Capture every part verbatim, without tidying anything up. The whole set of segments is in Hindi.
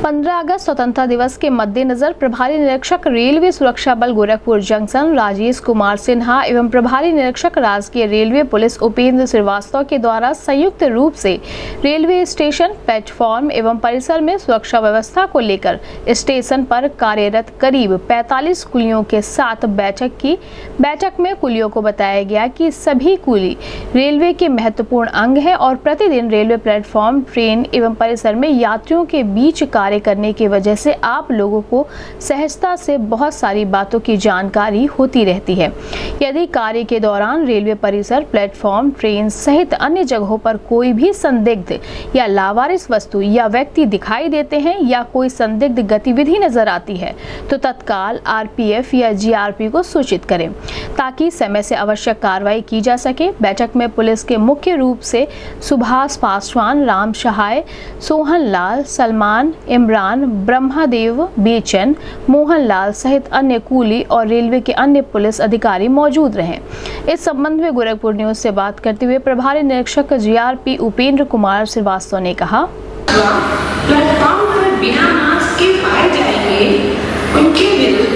पंद्रह अगस्त स्वतंत्रता दिवस के मद्देनजर प्रभारी निरीक्षक रेलवे सुरक्षा बल गोरखपुर जंक्शन राजेश कुमार सिन्हा एवं प्रभारी निरीक्षक राजकीय रेलवे पुलिस उपेंद्र श्रीवास्तव के द्वारा संयुक्त रूप से रेलवे स्टेशन, प्लेटफॉर्म एवं परिसर में सुरक्षा व्यवस्था को लेकर स्टेशन पर कार्यरत करीब पैंतालीस कुलियों के साथ बैठक की। बैठक में कुलियों को बताया गया कि सभी कुली रेलवे के महत्वपूर्ण अंग है और प्रतिदिन रेलवे प्लेटफॉर्म, ट्रेन एवं परिसर में यात्रियों के बीच कार्य करने की वजह से आप लोगों को सहजता से बहुत सारी बातों की जानकारी होती रहती है। यदि कार्य के दौरान रेलवे परिसर, प्लेटफॉर्म, ट्रेन सहित अन्य जगहों पर कोई भी संदिग्ध या लावारिस वस्तु या व्यक्ति दिखाई देते हैं या कोई संदिग्ध गतिविधि नजर आती है तो तत्काल आरपीएफ या जीआरपी को सूचित करें ताकि समय से आवश्यक कार्रवाई की जा सके। बैठक में पुलिस के मुख्य रूप से सुभाष पासवान, राम सहाय, सोहन लाल, सलमान, इमरान, ब्रह्मादेव, बेचन, मोहनलाल सहित अन्य कुली और रेलवे के अन्य पुलिस अधिकारी मौजूद रहे। इस संबंध में गोरखपुर न्यूज से बात करते हुए प्रभारी निरीक्षक जीआरपी उपेंद्र कुमार श्रीवास्तव ने कहा, प्लेटफॉर्म पर बिना मास्क के पाए जाएंगे उनके विरुद्ध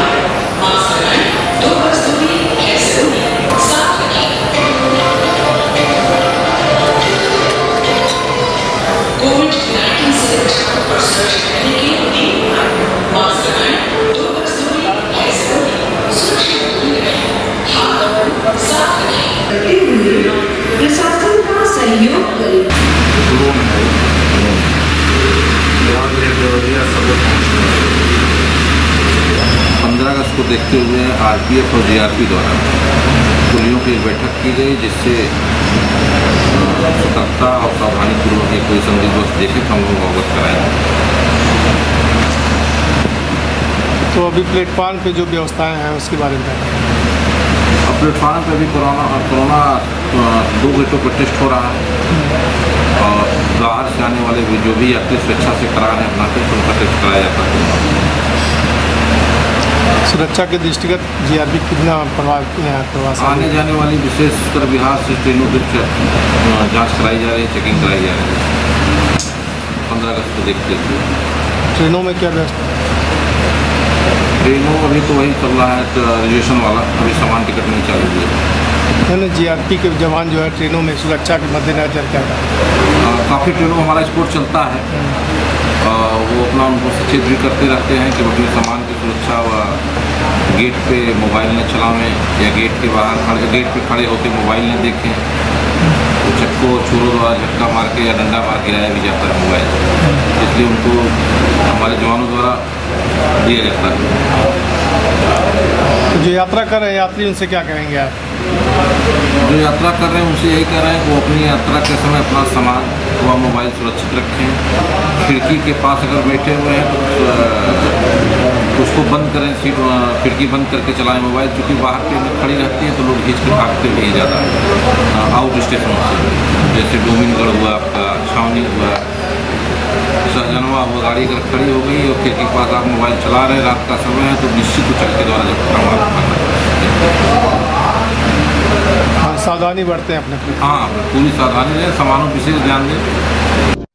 प्रशासन का सहयोग करें। पंद्रह अगस्त को देखते हुए आरपीएफ और जीआरपी द्वारा कुलियों की बैठक की गई, जिससे सतर्कता और सावधानी पूर्वक कोई संदिग्ध वस्तु देखे तो हम लोग अवगत कराएंगे। तो अभी प्लेटफॉर्म पे जो व्यवस्थाएं हैं उसके बारे में अब प्लेटफॉर्म पे भी कोरोना कोरोना दो गेटों पर टेस्ट हो रहा है और बाहर से आने वाले भी जो भी यात्री स्वेच्छा से करा रहे हैं अपना टेस्ट, उनका टेस्ट कराया जाता है। सुरक्षा के दृष्टिगत जीआरपी कितना प्रभावित है? आने जाने वाली विशेषकर बिहार से ट्रेनों की जाँच कराई जा रही है, चेकिंग कराई जा रही है पंद्रह अगस्त को देखते हुए। ट्रेनों में क्या व्यवस्था? ट्रेनों अभी तो वही चल रहा है रिजर्वेशन वाला, अभी सामान टिकट नहीं चालू हुई है। जीआरपी के जवान जो है ट्रेनों में सुरक्षा के मद्देनजर क्या है? काफ़ी ट्रेनों में हमारा स्पोर्ट चलता है, आ, वो अपना उनको सचेत भी करते रहते हैं कि अपने सामान की सुरक्षा व गेट पे मोबाइल न चलावें या गेट के बाहर खड़े गेट पे खड़े होकर मोबाइल न देखें। तो चक्को छुरों द्वारा झटका मार के या डंडा मार के गिराया भी जाता है मोबाइल, इसलिए उनको हमारे जवानों द्वारा दिया जाता है। तो जो यात्रा कर रहे हैं यात्री उनसे क्या कहेंगे आप? जो यात्रा कर रहे हैं उनसे यही कह रहे हैं कि वो अपनी यात्रा के समय अपना सामान व मोबाइल सुरक्षित रखें। खिड़की के पास अगर बैठे हुए हैं तो उसको बंद करें, सीट खिड़की बंद करके चलाएं मोबाइल, क्योंकि बाहर ट्रेन खड़ी रहती है तो लोग खींच के भागते भी ज़्यादा आउट स्टेशन से, जैसे डोमिनगढ़ हुआ, आपका छावनी हुआ, सहजनवा हुआ। गाड़ी अगर खड़ी हो गई और खिड़की के पास आप मोबाइल चला रहे हैं, रात का समय है, तो निश्चित उचक के द्वारा जब सावधानी बरतें अपने। हाँ, पूरी सावधानी रहें, सामानों विशेष ध्यान दें।